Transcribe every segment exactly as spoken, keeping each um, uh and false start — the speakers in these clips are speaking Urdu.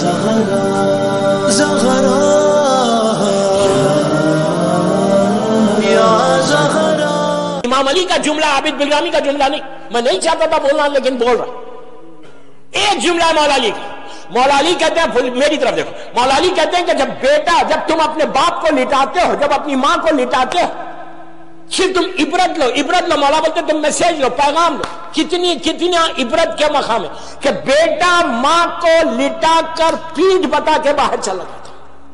زہرا زہرا یا زہرا. امام علی کا جملہ عابد بلرامی کا جملہ نہیں، میں نہیں چاہتا تھا بولنا لیکن بول رہا. ایک جملہ ہے مولا علی کا. مولا علی کہتے ہیں، میری طرف دیکھو، مولا علی کہتے ہیں کہ جب بیٹا، جب تم اپنے باپ کو لٹاتے ہو، جب اپنی ماں کو لٹاتے ہو، پھر تم عبرت لو. عبرت لو، مولا بولتے تم میسج لو، پیغام لو. کتنی کتنی عبرت کے مقام ہے کہ بیٹا ماں کو لٹا کر پیٹھ بتا کے باہر چلا جاتا،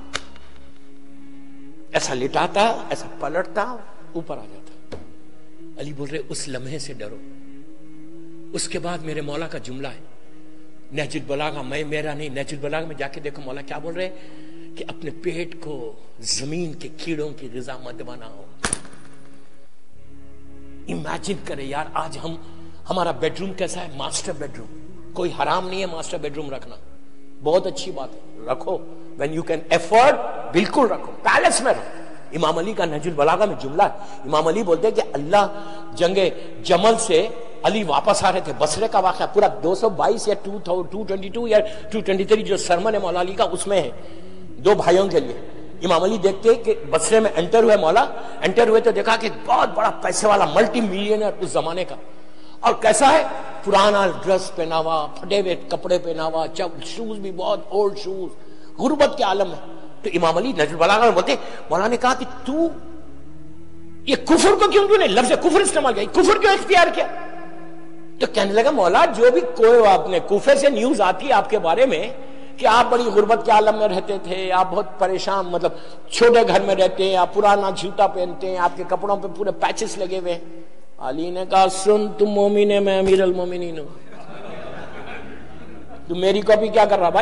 ایسا لٹاتا، ایسا پلٹتا، اوپر آ جاتا. علی بول رہے اس لمحے سے ڈرو. اس کے بعد میرے مولا کا جملہ ہے نہج البلاغہ، میں میرا نہیں، نہج البلاغہ میں جا کے دیکھو مولا کیا بول رہے کہ اپنے پیٹ کو زمین کے کیڑوں کی غذا مت بناؤ. امیجن کرے یار، آج ہم ہمارا بیڈ روم کیسا ہے؟ Master bedroom. کوئی حرام نہیں ہے ماسٹر بیڈ روم رکھنا، بہت اچھی بات ہے، رکھو when you can afford، بالکل رکھو، پیلس میں رکھو. امام علی کا نہج البلاغہ میں جملہ ہے. امام علی بولتے ہیں کہ اللہ جنگ جمل سے علی واپس آ رہے تھے، بصرے کا واقعہ پورا دو سو بائیس یا ٹو ٹوینٹی ٹو یا ٹو ٹوینٹی تھری جو سرمن ہے مولا علی کا، اس میں ہے دو بھائیوں کے لیے. امام علی دیکھتے کہ بصرے میں انٹر ہوئے مولا، انٹر ہوئے تو دیکھا کہ بہت بڑا پیسے والا ملٹی ملینئر اس زمانے کا، اور کیسا ہے؟ پرانا ڈریس پہنا ہوا، پھٹے ہوئے کپڑے پہنا ہوا، شوز بھی بہت اولڈ شوز، غربت کے عالم میں. تو امام علی نہج البلاغہ میں بولتے، مولا نے کہا کہ تو یہ کفر کو کیوں، نے لفظ کفر استعمال کیا، کفر کیوں اختیار کیا؟ تو کہنے لگا مولا جو بھی کوئی آپ نے کوفے سے نیوز آتی ہے آپ کے بارے میں کہ آپ بڑی غربت کے عالم میں رہتے تھے، آپ بہت پریشان، مطلب چھوٹے گھر میں رہتے ہیں، آپ پرانا جوتا پہنتے ہیں، آپ کے کپڑوں پہ پورے پیچز لگے ہوئے ہیں. علی نے کہا سن، تم مومن ہے، میں امیر المومنین ہوں، تم میری کاپی کیا کر رہا بھائی؟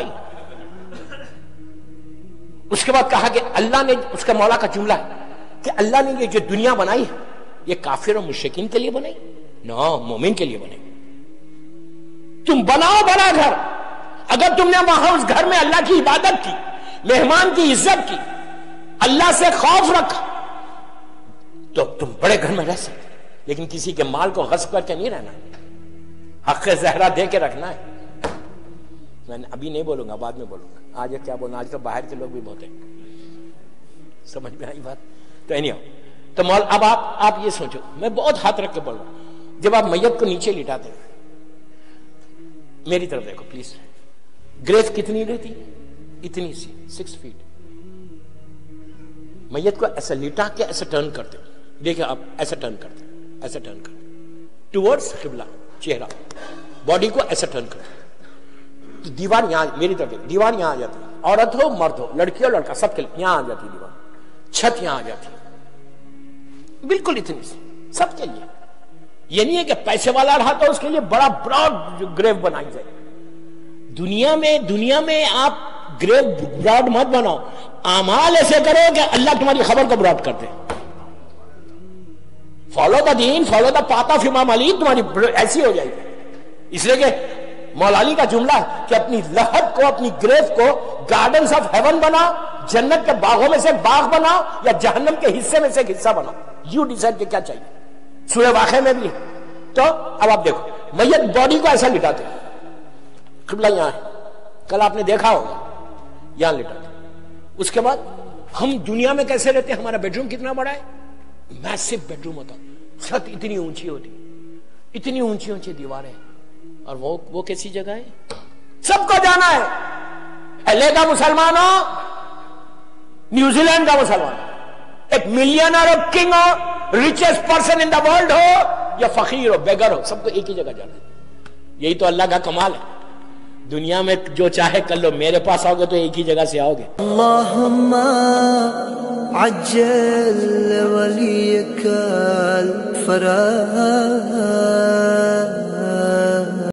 اس کے بعد کہا کہ اللہ نے، اس کا مولا کا جملہ ہے کہ اللہ نے یہ جو دنیا بنائی ہے یہ کافر اور مشرکین کے لیے بنائی، نہ مومن کے لیے بنائی. تم بناؤ بڑا گھر، اگر تم نے وہاں اس گھر میں اللہ کی عبادت کی، مہمان کی عزت کی، اللہ سے خوف رکھا، تو تم بڑے گھر میں رہ سکتے. لیکن کسی کے مال کو غصب کر کے نہیں رہنا، حق زہرا دے کے رکھنا ہے. میں ابھی نہیں بولوں گا، بعد میں بولوں گا. آج کیا بولنا، آج تو باہر کے لوگ بھی بہت ہیں، سمجھ میں آئی بات؟ تو اینی ہو، تو مول اب آپ آپ یہ سوچو، میں بہت ہاتھ رکھ کے بول رہا ہوں، جب آپ میت کو نیچے لٹاتے ہیں، میری طرف دیکھو پلیز، گریف کتنی رہتی؟ اتنی سی، سکس فیٹ. میت کو ایسا لٹا کے ایسا ٹرن کرتے، دیکھیں آپ ایسا ٹرن کرتے، ایسا ٹرن کرتے ٹوورڈز قبلہ، چہرہ، باڈی کو ایسا ٹرن کرتے. تو دیوار یہاں، میری طرف دیکھ، دیوار یہاں آ جاتی، عورت ہو مرد ہو، لڑکی ہو لڑکا، سب کے لیے یہاں آ جاتی دیوار. چھت یہاں آ جاتی بالکل اتنی سی، سب کے لیے. یہ نہیں ہے کہ پیسے والا رہا تو اس کے لیے بڑا براڈ گریو بنائی جائے. دنیا میں دنیا میں آپ گریو براڈ مت بناؤ، اعمال ایسے کرو کہ اللہ تمہاری خبر کو براڈ کر دے. Follow the then, follow the پاتا آف امام علی، تمہاری ایسی ہو جائے گی. اس لیے کہ مولا علی کا جملہ ہے کہ اپنی لحد کو، اپنی گریو کو گارڈنز آف ہیون بنا، جنت کے باغوں میں سے باغ بنا، یا جہنم کے حصے میں سے ایک حصہ بنا. یو ڈیسائیڈ کہ کیا چاہیے. سورہ واقعہ میں بھی ہے. تو اب آپ دیکھو، میت باڈی کو ایسا لٹاتے، قبلہ یہاں ہے، کل آپ نے دیکھا ہوگا یہاں لٹاتے. اس کے بعد ہم دنیا میں کیسے رہتے ہیں؟ ہمارا بیڈ روم کتنا بڑا ہے؟ میسو بیڈ روم ہوتا، چھت اتنی اونچی ہوتی، اتنی اونچی اونچی دیواریں، اور وہ وہ کیسی جگہ ہے؟ سب کو جانا ہے. ایل اے کا مسلمان ہو، نیوزی لینڈ کا مسلمان ہو، ایک ملینر ہو، کنگ ہو، richest person in the world ہو، یا فقیر ہو، بیگر ہو، سب کو ایک ہی جگہ جانا ہے. یہی تو اللہ کا کمال ہے. دنیا میں جو چاہے کر لو، میرے پاس آؤ گے تو ایک ہی جگہ سے آؤ گے. اللہم عجل ولیک الفرج.